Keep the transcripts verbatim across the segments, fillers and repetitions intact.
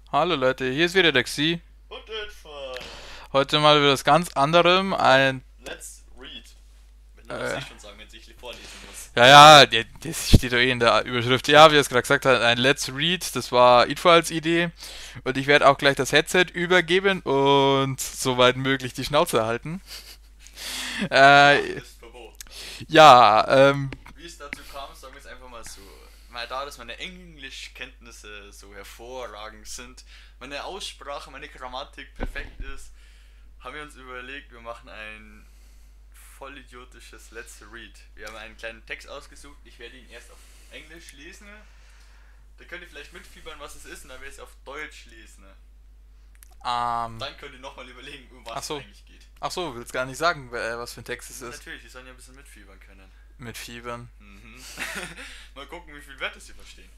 Hallo Leute, hier ist wieder der Xi. Und Infall. Heute mal wieder was ganz anderem. Ein, Let's read. Wenn du das äh, nicht schon sagen, wenn ich vorlesen muss. ja, ja, die- das steht doch eh in der Überschrift. Ja, wie er es gerade gesagt hat, ein Let's Read. Das war Idfalls Idee. Und ich werde auch gleich das Headset übergeben und soweit möglich die Schnauze halten. Ach, Äh, ist verboten. ja, ähm, Wie es dazu kam, sagen wir es einfach mal so. Mal da, dass meine Englischkenntnisse so hervorragend sind, meine Aussprache, meine Grammatik perfekt ist, haben wir uns überlegt, wir machen ein vollidiotisches Let's Read. Wir haben einen kleinen Text ausgesucht, ich werde ihn erst auf Englisch lesen. Da könnt ihr vielleicht mitfiebern, was es ist, und dann werde ich es auf Deutsch lesen. ähm, Dann könnt ihr nochmal überlegen, um ach was es so, eigentlich geht. ach so, willst gar nicht sagen, äh, was für ein Text es ist. Natürlich, die sollen ja ein bisschen mitfiebern können. Mit Fiebern. Mhm. Mal gucken, wie viel Wörter sie verstehen.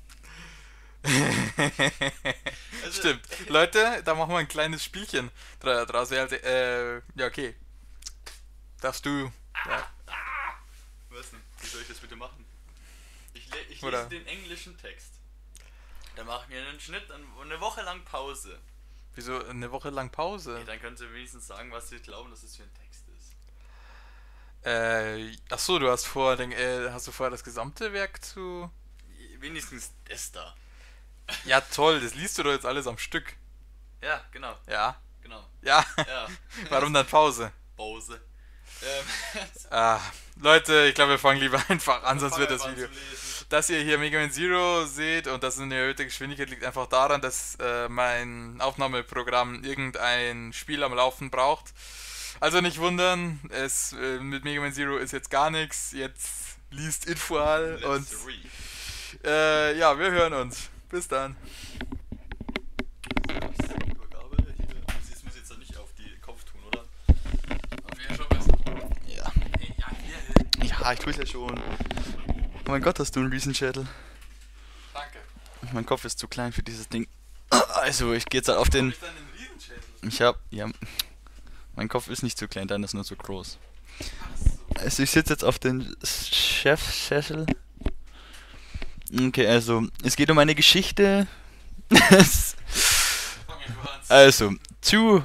Also, Stimmt. Leute, da machen wir ein kleines Spielchen dra- draus. Also, äh, ja, okay. Darfst du. Ja, was denn? Wie soll ich das bitte machen? Ich, le ich lese oder? den englischen Text. Dann machen wir einen Schnitt und eine Woche lang Pause. Wieso eine Woche lang Pause? Okay, dann können sie wenigstens sagen, was sie glauben, dass es für ein Text ist. Äh, ach so, du hast vor, den, äh, hast du vor, das gesamte Werk zu. Wenigstens das da. Ja, toll, das liest du doch jetzt alles am Stück. Ja, genau, Ja, genau. ja. Ja. Warum dann Pause? Pause. Ähm, Ah, Leute, ich glaube, wir fangen lieber einfach an, sonst fang wird einfach das an Video. zu lesen. Dass ihr hier Mega Man Zero seht und das eine erhöhte Geschwindigkeit liegt einfach daran, dass äh, mein Aufnahmeprogramm irgendein Spiel am Laufen braucht. Also nicht wundern, es äh, mit Mega Man Zero ist jetzt gar nichts. Jetzt liest Idfual und Let's read. äh, ja, wir hören uns. Bis dann. Übergabe hier. Das muss jetzt doch nicht auf die Kopf tun, oder? Wäre schon besser. Ja. Ja, hier. Ja, ich tue es ja schon. Oh mein Gott, hast du einen Riesenschädel? Danke. Mein Kopf ist zu klein für dieses Ding. Also, ich gehe jetzt halt auf den. Ich dann einen Riesenschädel. Ich hab. Ja. Mein Kopf ist nicht zu klein, dein ist nur zu groß. Ach so. Also, ich sitze jetzt auf den Chefschädel. Okay, also, es geht um eine Geschichte. Es- Fang einfach an. also, zu.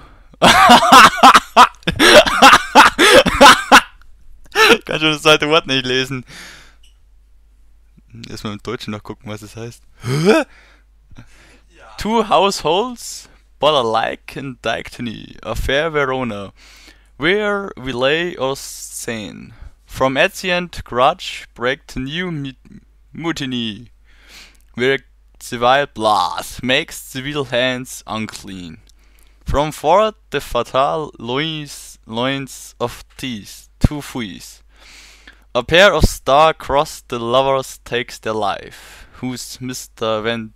Ich kann schon das zweite Wort nicht lesen. Erstmal im Deutschen nachgucken, was es heißt. Ja. Two households, but alike in Dictony, a fair Verona, where we lay our scene. From ancient grudge break to new mut- mutiny, where civil blood makes civil hands unclean. From forth the fatal loins, loins of teeth, two fleas. A pair of star-crossed the lovers takes their life, whose Mister Van...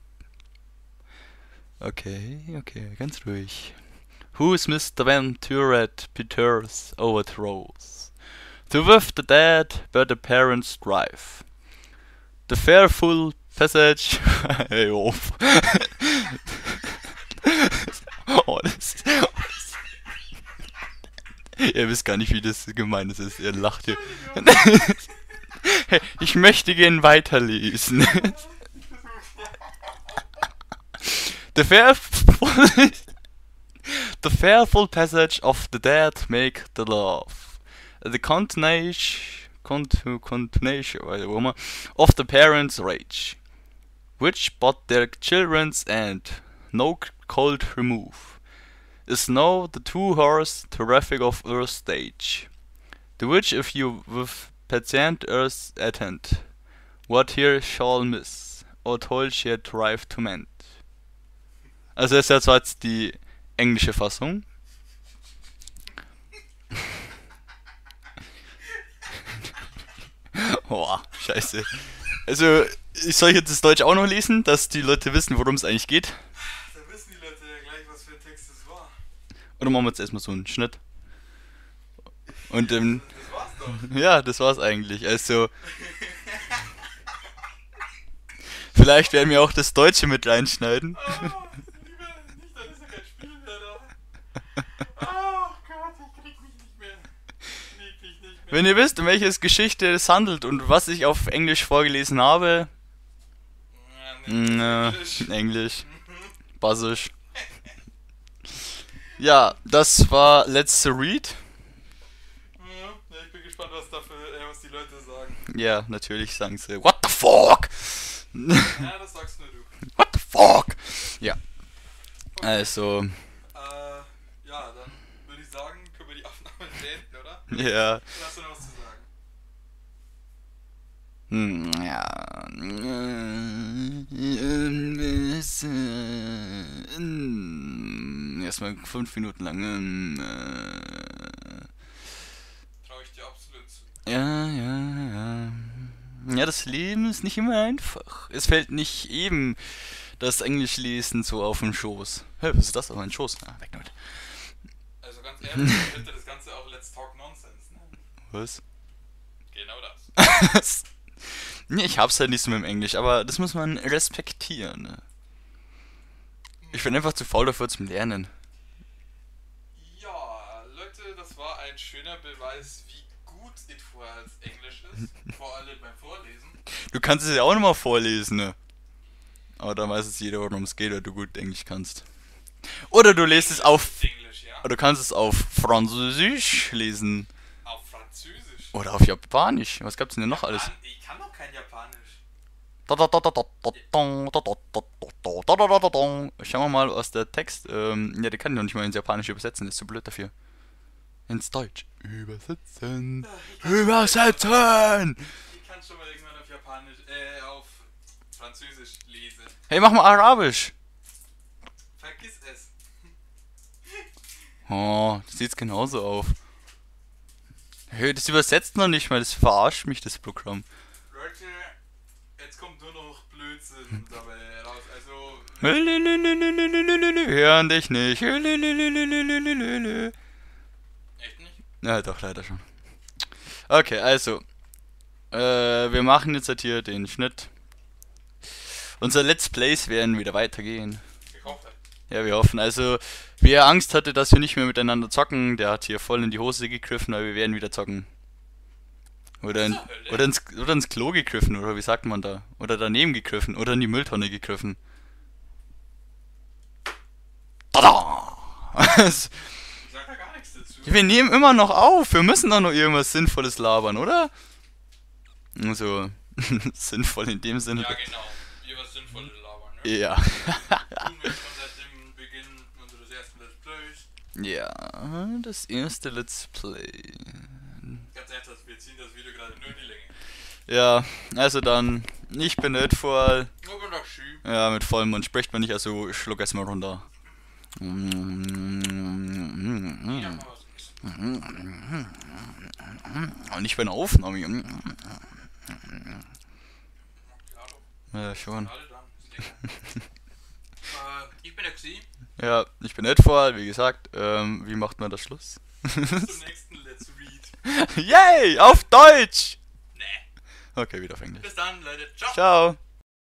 Okay, okay, ganz ruhig. Whose Mister Venturet Peters overthrows. To with the dead, but the parents strive. The fearful passage... Hey, auf. Oh, das... Ihr wisst gar nicht, wie das gemeint ist. Ihr lacht hier. Hey, ich möchte gern weiterlesen. The fearful, the fearful passage of the dead make the love. The continuation, contu- continuation wait, warte mal, of the parents' rage, which but their children's end no cold remove, is now the two-horse terrific of earth's stage, the which if you with patient earth attend, what here shall miss, or toil shall drive to mend. Also das ist ja zwar jetzt die englische Fassung. Boah, scheiße. Also, ich soll jetzt das Deutsch auch noch lesen, dass die Leute wissen, worum es eigentlich geht. Da wissen die Leute ja gleich, was für ein Text es war. Oder machen wir jetzt erstmal so einen Schnitt. Und ähm, Das war's doch. ja, das war's eigentlich. Also, vielleicht werden wir auch das Deutsche mit reinschneiden. Oh, lieber nicht, dann ist ja kein Spiel mehr da. Oh Gott, ich krieg mich nicht mehr. Krieg mich nicht mehr. Wenn ihr wisst, um welche Geschichte es handelt und was ich auf Englisch vorgelesen habe, Ja, nee, mh, Englisch. Englisch, Basisch, Ja, das war Let's Read. Ja, ich bin gespannt, was, dafür, äh, was die Leute sagen. Ja, natürlich sagen sie, what the fuck? Ja, das sagst nur du. What the fuck? Ja, Okay. also, Äh, ja, dann würde ich sagen, können wir die Aufnahme beenden, oder? ja, Oder hast du noch was zu sagen? hm, ja, es, äh, mm, erstmal fünf Minuten lang, ähm, äh, Traue ich dir absolut zu. ja, ja, ja. Ja, das Leben ist nicht immer einfach. Es fällt nicht eben das Englischlesen so auf den Schoß. Hä, was ist das? Auf einen Schoß? Ah, weg damit. Also ganz ehrlich, ich könnte das Ganze auch Let's Talk Nonsense nennen. Was? Genau das. Nee, ich hab's halt nicht so mit dem Englisch, aber das muss man respektieren. Ne? Ich bin einfach zu faul dafür zum Lernen. Ja, Leute, das war ein schöner Beweis, wie gut It-Files Englisch ist. Vor allem beim Vorlesen. Du kannst es ja auch nochmal vorlesen, ne? Aber dann weiß es jeder, worum es geht, weil du gut Englisch kannst. Oder du liest es auf... Englisch, ja? Oder du kannst es auf Französisch lesen. Auf Französisch. Oder auf Japanisch. Was gab's denn noch alles? Mann, ich kann doch kein Japanisch. Schauen wir mal, was der Text... Ähm, ja, der kann ich noch nicht mal ins Japanische übersetzen, der ist zu blöd dafür. Ins Deutsch. Übersetzen. Übersetzen! Ich kann schon mal irgendwann auf Japanisch, äh, auf Französisch lesen. Hey, mach mal Arabisch. Vergiss es. Oh, das sieht's genauso auf. Hey, das übersetzt noch nicht mal, das verarscht mich, das Programm. Leute, jetzt kommt nur noch Blödsinn dabei raus. Also, Hören dich nicht. echt nicht? Ja, doch, leider schon. Okay, also. Äh, wir machen jetzt halt hier den Schnitt. Unsere Let's Plays werden wieder weitergehen. Ich hoffe. Ja, wir hoffen. Also, wer Angst hatte, dass wir nicht mehr miteinander zocken, der hat hier voll in die Hose gegriffen, aber wir werden wieder zocken. Oder, in, oder, ins, oder ins Klo gegriffen, oder wie sagt man da? Oder daneben gegriffen, oder in die Mülltonne gegriffen. Tada! Ich sag da gar nichts dazu. Wir nehmen immer noch auf, wir müssen doch noch irgendwas Sinnvolles labern, oder? Also, sinnvoll in dem Sinne. Ja, genau. Wir was Sinnvolles labern, ne? Ja. Tun wir schon seit dem Beginn unseres ersten Let's Plays. Ja, das erste Let's Play. Ganz ernsthaft, wir ziehen das Video gerade nur in die Länge. Ja, also dann, ich bin Edfall. Nur bin doch schü. Ja, mit vollem Mund spricht man nicht, also schluck erstmal runter. Ja, mal was essen. Und ich bin Aufnahme. Ja, doch. Ja, schon. Alle dann. Ist lecker. äh, ich bin der Xi. Ja, ich bin Edfall, wie gesagt. Ähm, wie macht man das Schluss? Bis zum nächsten Let's Read. Yay, auf Deutsch! Nee. Okay, wieder auf Englisch. Bis dann, Leute. Ciao. Ciao.